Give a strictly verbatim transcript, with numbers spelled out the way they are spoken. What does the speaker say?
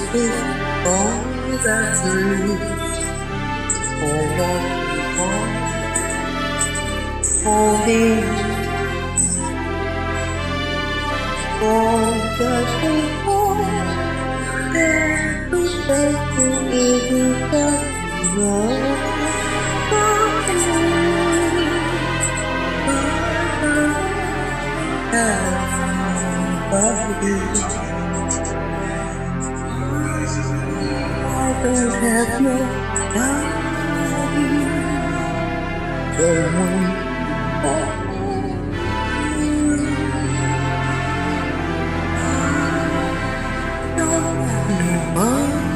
with all that's true. For what we want, for me, for the people that we take to give the road. I don't have nobody. Someone don't have nobody.